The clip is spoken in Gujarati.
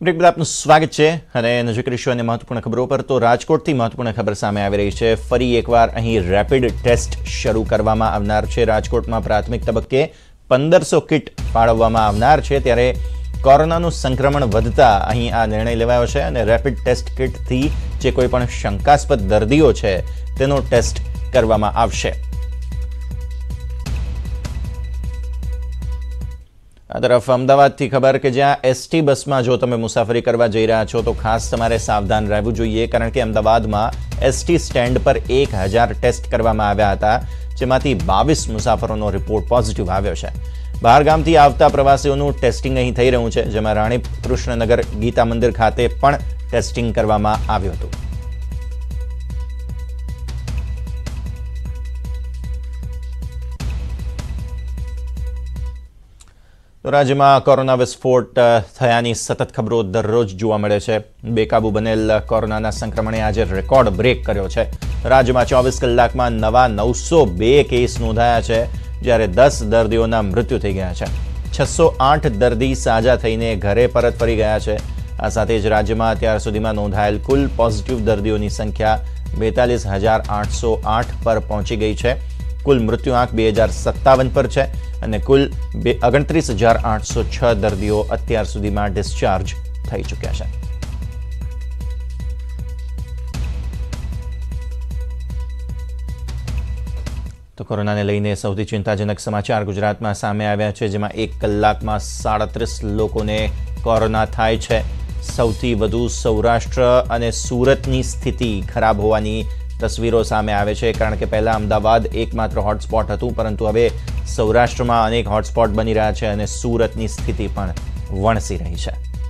બ્રેક બાદ આપનું સ્વાગત છે અને નજર કરીશું અને મહત્વપૂર્ણ ખબરો પર. તો રાજકોટથી મહત્વપૂર્ણ ખબર સામે આવી રહી છે. ફરી એકવાર અહીં રેપિડ ટેસ્ટ શરૂ કરવામાં આવનાર છે. રાજકોટમાં પ્રાથમિક તબક્કે 1500 કિટ ફાળવવામાં આવનાર છે, ત્યારે કોરોનાનું સંક્રમણ વધતા અહીં આ નિર્ણય લેવાયો છે અને રેપિડ ટેસ્ટ કિટથી જે કોઈ પણ શંકાસ્પદ દર્દીઓ છે તેનો ટેસ્ટ કરવામાં આવશે. આ તરફ અમદાવાદથી ખબર કે જ્યાં એસટી બસમાં જો તમે મુસાફરી કરવા જઈ રહ્યા છો તો ખાસ તમારે સાવધાન રહેવું જોઈએ, કારણ કે અમદાવાદમાં એસટી સ્ટેન્ડ પર 1000 ટેસ્ટ કરવામાં આવ્યા હતા, જેમાંથી 22 મુસાફરોનો રિપોર્ટ પોઝિટિવ આવ્યો છે. બહારગામથી આવતા પ્રવાસીઓનું ટેસ્ટિંગ અહીં થઈ રહ્યું છે, જેમાં રાણી કૃષ્ણનગર ગીતા મંદિર ખાતે પણ ટેસ્ટિંગ કરવામાં આવ્યું હતું. તો રાજ્યમાં કોરોના વિસ્ફોટ થયાની સતત ખબરો દરરોજ જોવા મળે છે. બેકાબુ બનેલ કોરોનાના સંક્રમણે આજે રેકોર્ડ બ્રેક કર્યો છે. રાજ્યમાં 24 કલાકમાં નવા 902 કેસ નોંધાયા છે, જ્યારે 10 દર્દીઓના મૃત્યુ થઈ ગયા છે. 608 દર્દી સાજા થઈને ઘરે પરત ફરી ગયા છે. આ સાથે જ રાજ્યમાં અત્યાર સુધીમાં નોંધાયેલ કુલ પોઝિટિવ દર્દીઓની સંખ્યા 42,808 પર પહોંચી ગઈ છે. કુલ મૃત્યુઆંક 2057 પર છે અને કુલ 29,806 દર્દીઓ અત્યાર સુધીમાં ડિસ્ચાર્જ થઈ ચૂક્યા છે. તો કોરોનાને લઈને સૌથી ચિંતાજનક સમાચાર ગુજરાતમાં સામે આવ્યા છે, જેમાં 1 કલાકમાં 37 લોકોને કોરોના થાય છે. સૌથી વધુ સૌરાષ્ટ્ર અને સુરતની સ્થિતિ ખરાબ હોવાની તસવીરો સામે આવે છે, કારણ કે પહેલા અમદાવાદ એકમાત્ર હોટસ્પોટ હતું, પરંતુ હવે સૌરાષ્ટ્રમાં અનેક હોટસ્પોટ બની રહ્યા છે અને સુરતની સ્થિતિ પણ વણસી રહી છે.